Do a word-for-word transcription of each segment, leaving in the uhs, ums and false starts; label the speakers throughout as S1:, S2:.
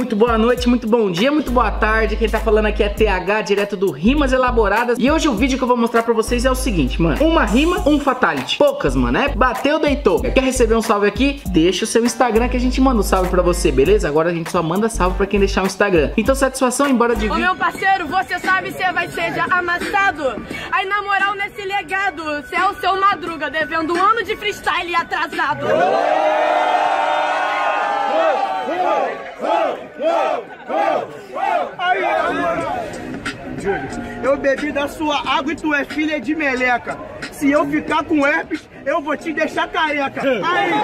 S1: Muito boa noite, muito bom dia, muito boa tarde. Quem tá falando aqui é T H, direto do Rimas Elaboradas. E hoje o vídeo que eu vou mostrar pra vocês é o seguinte, mano. Uma rima, um fatality. Poucas, mano, é bateu, deitou. Quer receber um salve aqui? Deixa o seu Instagram que a gente manda um salve pra você, beleza? Agora a gente só manda salve pra quem deixar o Instagram. Então satisfação, embora de
S2: vídeo. Ô meu parceiro, você sabe se vai ser já amassado. Aí na moral, nesse legado, cê é o seu Madruga, devendo um ano de freestyle atrasado.
S3: Júlio, eu bebi da sua água e tu é filha de meleca. Se eu ficar com herpes, eu vou te deixar careca. Aí,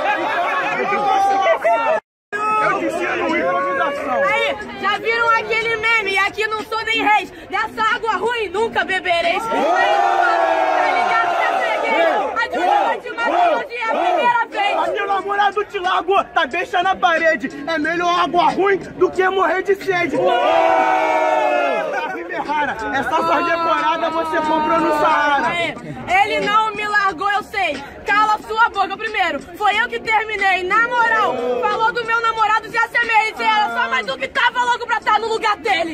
S3: eu te ensino improvisação.
S2: Aí, já viram aquele meme? Aqui não sou nem reis. Dessa água ruim nunca bebereis. Aí, tá ligado que eu peguei? A Júlia vai te matar hoje é a primeira vez.
S3: A meu namorado te largou, tá deixa na parede. É melhor água ruim do que morrer de sede. Rara. Essa decorada você comprou no Saara.
S2: Aí, ele não me largou, eu sei. Cala sua boca primeiro. Foi eu que terminei. Na moral, falou do meu namorado, já se amei. Era só mais um que tava logo pra estar no lugar dele.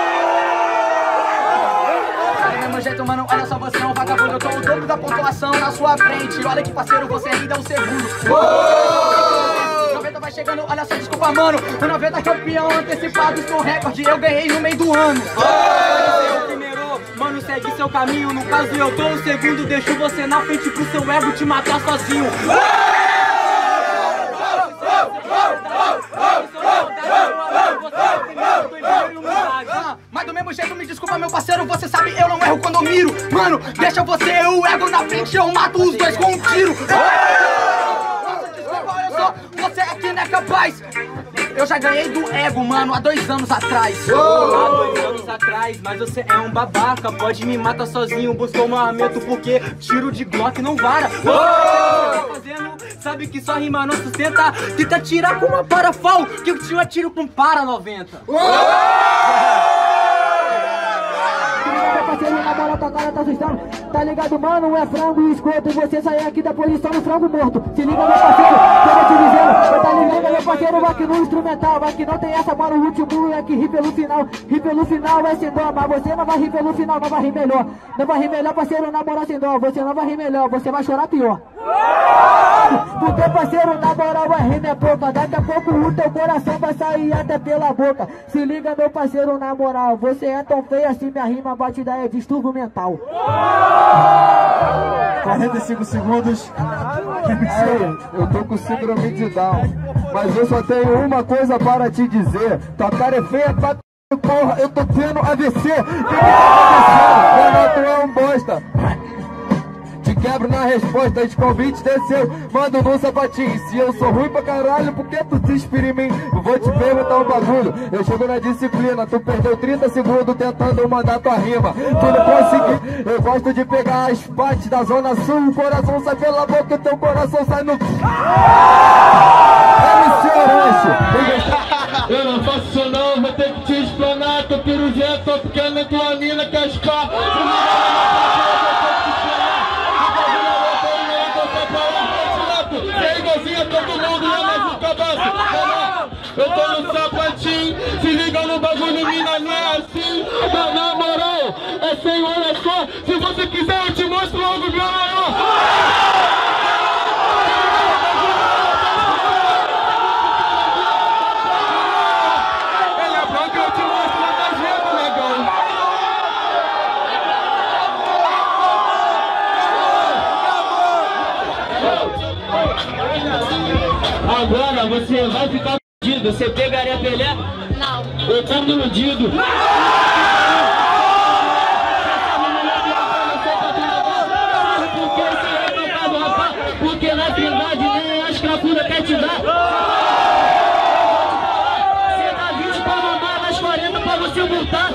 S4: É meu jeito, mano, olha só, você é um vagabundo. Eu tô o dobro da pontuação na sua frente. Olha que parceiro, você ainda é um segundo. noventa vai chegando, olha só, desculpa, mano. O noventa campeão antecipado, isso é um recorde. Eu ganhei no meio do ano. Você é o primeiro, mano, segue seu caminho. No caso, eu tô o segundo. Deixo você na frente pro seu ego te matar sozinho. Mas do mesmo jeito, me desculpa, meu parceiro, você sabe, eu não erro quando eu miro. Mano, deixa você e o ego na frente, eu mato os dois com um tiro. Nossa, desculpa, olha só, você aqui não é capaz. Eu já ganhei do ego, mano, há dois anos atrás. Oh! Há dois anos atrás, mas você é um babaca. Pode me matar sozinho, buscou um armamento, porque tiro de Glock não vara. Oh! Você tá fazendo, sabe que só rima não sustenta. Tenta tirar com uma parafal, que eu tiro atiro com para noventa. Oh!
S5: Parceiro, na bola tua cara tá assustando. Tá ligado, mano? É frango e esgoto. Você sair aqui da posição do frango morto. Se liga, meu parceiro, que eu vou te dizendo. Tá ligado, meu parceiro, vai que no instrumental. Vai que não tem essa, mano, o último é que ri pelo final. Ri pelo final vai sem dó. Mas você não vai rir pelo final, não vai rir melhor. Não vai rir melhor, parceiro, na moral sem dó. Você não vai rir melhor, você vai chorar pior. Porque, parceiro, na moral a rima é pouca. Daqui a pouco o teu coração vai sair até pela boca. Se liga, meu parceiro, na moral. Você é tão feio assim, minha rima bate daí é distúrbio mental.
S6: quarenta e cinco segundos. Aí, eu tô com síndrome de Down. Mas eu só tenho uma coisa para te dizer. Tua cara é feia pra t... porra, eu tô tendo A V C. O que que tá acontecendo? Renato é um bosta. Te quebro na resposta, de convite desceu. Mando no sapatinho. Se eu sou ruim pra caralho, por que tu te inspira em mim? Vou te perguntar um bagulho. Eu chego na disciplina, tu perdeu trinta segundos tentando mandar tua rima. Tu não conseguiu. Eu gosto de pegar as partes da zona sul. O coração sai pela boca e teu coração sai no... M C Orange.
S7: Eu não faço isso não, vou ter que te explanar. Tô pirujento, tô ficando em tua mina, cascar. Eu tô no sapatinho, se liga no bagulho, mina, não é assim. Mas na moral, é sem olha só. Se você quiser, eu te mostro logo, meu maior. Ele é branco, eu te mostro na tarjeta, negão. Agora você vai ficar... Você pegaria Pelé?
S2: Não.
S7: Eu tô iludido. Porque na verdade nem as crapudas quer te dar. Você dá vinte pra mamar, nas quarenta pra você multar.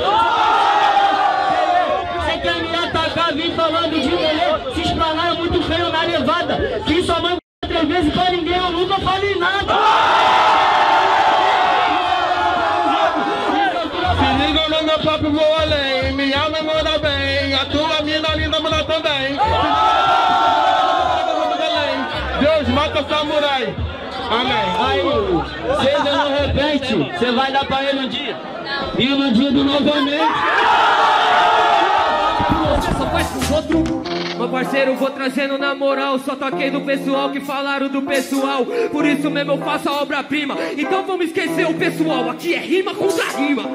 S7: Você quer me atacar, vem falando de Pelé. Se explanar é muito feio na levada. Fiz sua mãe três vezes pra ninguém, eu nunca falei nada. Meu papo vou além, minha memória bem, a tua mina linda manda também. Deus mata samurai. Amém. Aí, se ele não repete, você vai dar pra ele um dia? Iludido novamente.
S8: Você só faz com os outros. Meu parceiro, vou trazendo na moral. Só toquei do pessoal que falaram do pessoal. Por isso mesmo eu faço a obra-prima. Então vamos esquecer o pessoal. Aqui é rima contra rima.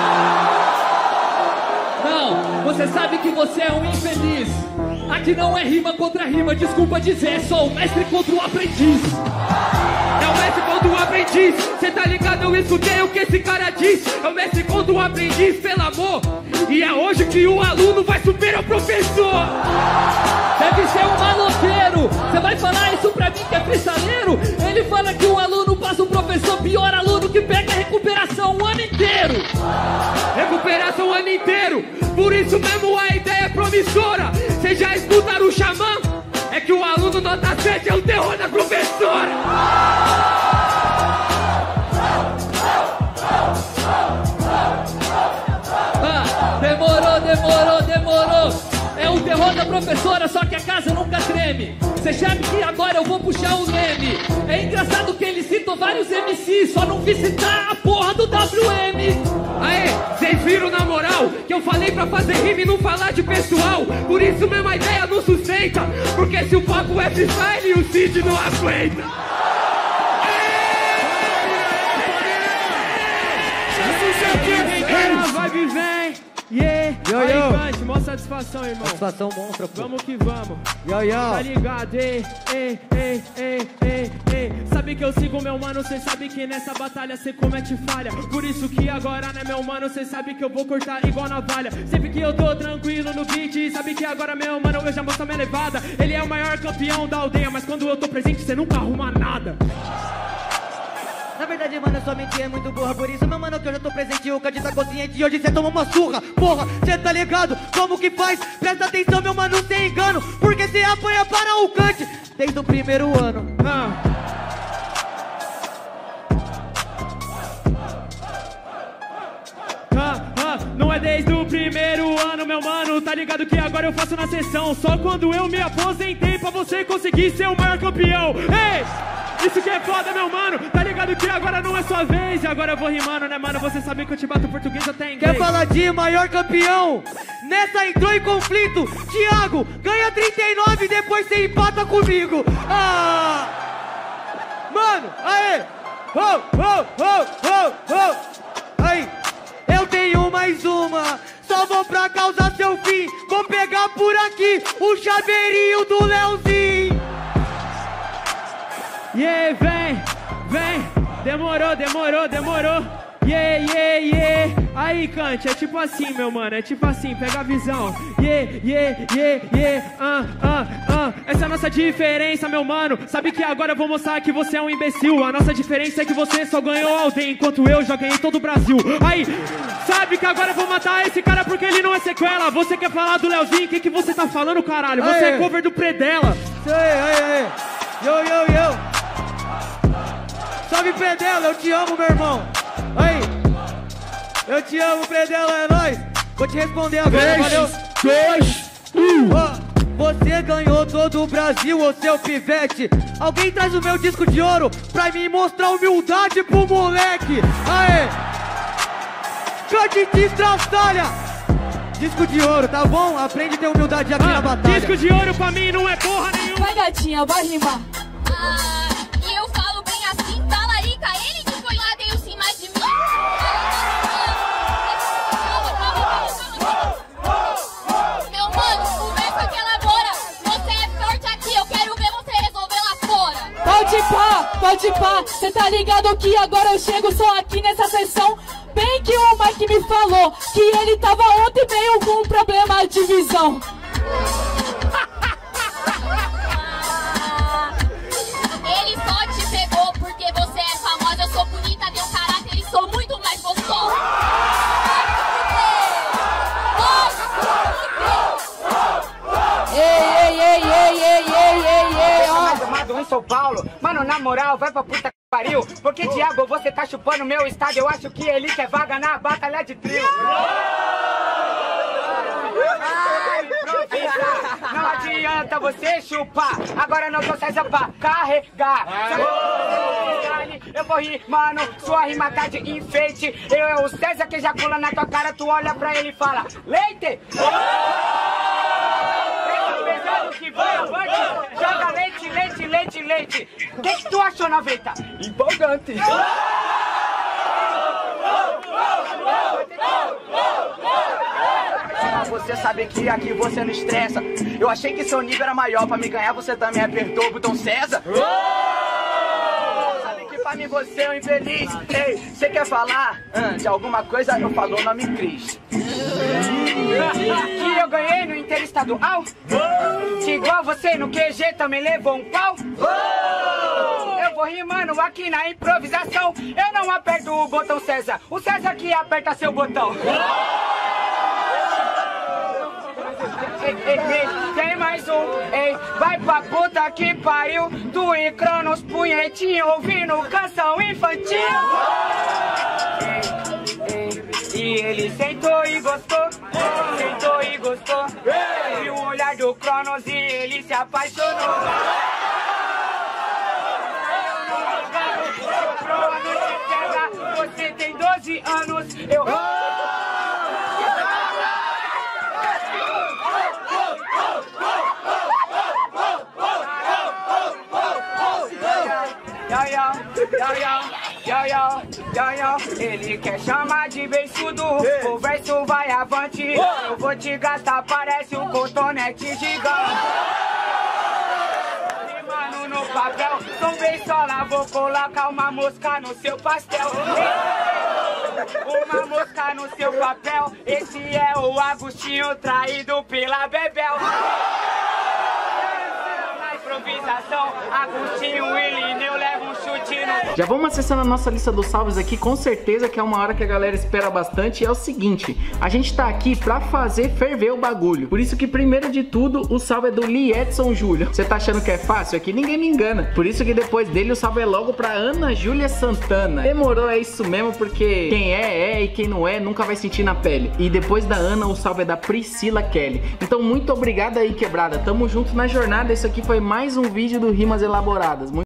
S8: Não, você sabe que você é um infeliz. Aqui não é rima contra rima, desculpa dizer. É só o mestre contra o aprendiz. É o mestre contra o aprendiz. Cê tá ligado, eu escutei o que esse cara diz. É o mestre contra o aprendiz, pelo amor. E é hoje que o aluno vai superar o professor. Deve ser um maloqueiro. Você vai falar isso pra mim que é freestaleiro? Ele fala que o aluno passa o professor. Pior aluno que pega a recuperação o ano inteiro. Recuperação o ano inteiro. Por isso mesmo a ideia é promissora. Vocês já escutaram o xamã? É que o aluno nota sete é o terror da professora. Ah, demorou, demorou, demorou. É o terror da professora, só que a casa nunca treme. Cê sabe que agora eu vou puxar o leme. É engraçado que ele citou vários M Cs, só não vi citar a porra do W M. Aê, cês viram na moral que eu falei pra fazer rima e não falar de pessoal. Por isso mesmo a ideia não sustenta. Porque se o papo é freestyle, o Cid não aguenta. Vai viver. Yeah, yo, aí, yo. Cante, mó satisfação, irmão.
S5: Satisfação monstra, pô.
S8: Vamos que vamos.
S5: Yo, yo.
S8: Tá ligado, ei, ei, ei, ei, ei, ei. Sabe que eu sigo, meu mano, cê sabe que nessa batalha cê comete falha. Por isso que agora, né, meu mano, cê sabe que eu vou cortar igual navalha. Sempre que eu tô tranquilo no beat, sabe que agora, meu mano, eu já mostro a minha levada. Ele é o maior campeão da aldeia, mas quando eu tô presente, cê nunca arruma nada.
S5: Na verdade, mano, sua mente é muito burra. Por isso, meu mano, que eu já tô presente. O Cante tá consciente e hoje cê toma uma surra. Porra, cê tá ligado? Como que faz? Presta atenção, meu mano, sem engano. Porque cê apanha para o Cante desde o primeiro ano.
S8: Ah. Ah, ah, não é desde o primeiro ano, meu mano. Tá ligado que agora eu faço na sessão. Só quando eu me aposentei pra você conseguir ser o maior campeão. Ei! Isso que é foda, meu mano. Tá ligado que agora não é sua vez. E agora eu vou rimando, né, mano? Você sabe que eu te bato português até inglês.
S5: Quer falar de maior campeão? Nessa entrou em conflito. Thiago, ganha trinta e nove e depois você empata comigo. Ah! Mano, aê! Oh, oh, oh, oh, oh! Aí, eu tenho mais uma. Só vou pra causar seu fim. Vou pegar por aqui o chaveirinho do Leozinho.
S8: Yeah, vem, vem. Demorou, demorou, demorou. Yeah, yeah, yeah. Aí, Cante, é tipo assim, meu mano. É tipo assim, pega a visão. Yeah, yeah, yeah, yeah. Ah, ah, ah. Essa é a nossa diferença, meu mano. Sabe que agora eu vou mostrar que você é um imbecil. A nossa diferença é que você só ganhou a aldeia, enquanto eu já ganhei todo o Brasil. Aí, sabe que agora eu vou matar esse cara porque ele não é sequela. Você quer falar do Leozinho? O que, que você tá falando, caralho? Você
S5: Aê.
S8: é cover do Predela.
S5: Aí, aí, aí. Yo, yo, yo. Salve, Predela, eu te amo, meu irmão. Aí, eu te amo, Predela, é nóis. Vou te responder agora, valeu?
S7: dois, um.
S5: Oh, você ganhou todo o Brasil, ô seu pivete. Alguém traz o meu disco de ouro pra me mostrar humildade pro moleque. Aê, Cante de estraçalha. Disco de ouro, tá bom? Aprende a ter humildade aqui
S8: Ah,
S5: na batalha.
S8: disco de ouro pra mim não é porra nenhuma.
S2: Vai, gatinha, vai rimar.
S9: Ah, e eu falo bem assim, talarica, ele que foi lá, deu sim mais de mim. Meu mano, o verso que elabora, você é forte aqui, eu quero ver você resolver lá fora.
S2: Pode pá, pode pá. Cê tá ligado que agora eu chego só aqui nessa sessão. Bem que o Mike me falou que ele tava ontem meio com um problema de visão.
S9: Ele só te pegou porque você é famosa, eu sou bonita, tenho caráter e sou muito mais gostosa.
S2: Ei, ei, ei, ei, ei, ei, ei, ei, ó.
S10: Mais amado em São Paulo. Mano, na moral, vai pra puta que pariu. Porque, Thiago, você tá chupando meu estádio. Eu acho que ele quer vaga na batalha de trio. Ai, profissa, não adianta você chupar. Agora não consegue pra carregar. eu vou rir, mano, sua rima tá de enfeite. Eu é o César que ejacula na tua cara, tu olha pra ele e fala, leite! Pesado que vai avante, joga leite, leite, leite, leite. O que que tu achou na veta? Empolgante. Você sabe que aqui você não estressa. Eu achei que seu nível era maior, pra me ganhar você também apertou o botão César. Sabe que pra mim você é um infeliz. Ei, você quer falar hum, de alguma coisa? Eu falo o nome Cris. Que eu ganhei no interestadual. Que igual você no Q G também levou um pau. Eu vou rimando aqui na improvisação. Eu não aperto o botão César, o César que aperta seu botão. Ei, ei, ei, tem mais um, ei, vai pra puta que pariu. Tu e Cronos punhetinho ouvindo canção infantil. Ei, ei, e ele sentou e gostou, sentou e gostou. E o olhar do Cronos e ele se apaixonou. Você tem doze anos, eu... Ele quer chamar de beiçudo, o verso vai avante. Eu vou te gastar, parece um cotonete gigante. Rimando no papel, sou beisola, vou colocar uma mosca no seu pastel. Uma mosca no seu papel, esse é o Agostinho traído pela Bebel. Improvisação, Agostinho e Lineu levam um chute no...
S1: Já vamos acessando a nossa lista dos salves aqui, com certeza que é uma hora que a galera espera bastante. E é o seguinte, a gente tá aqui pra fazer ferver o bagulho. Por isso que primeiro de tudo, o salve é do Lee Edson Júlio. Você tá achando que é fácil? Aqui ninguém me engana. Por isso que depois dele o salve é logo pra Ana Júlia Santana. Demorou, é isso mesmo, porque quem é, é, e quem não é, nunca vai sentir na pele. E depois da Ana, o salve é da Priscila Kelly. Então muito obrigado aí, quebrada. Tamo junto na jornada. Isso aqui foi mais um vídeo do Rimas Elaboradas. Muito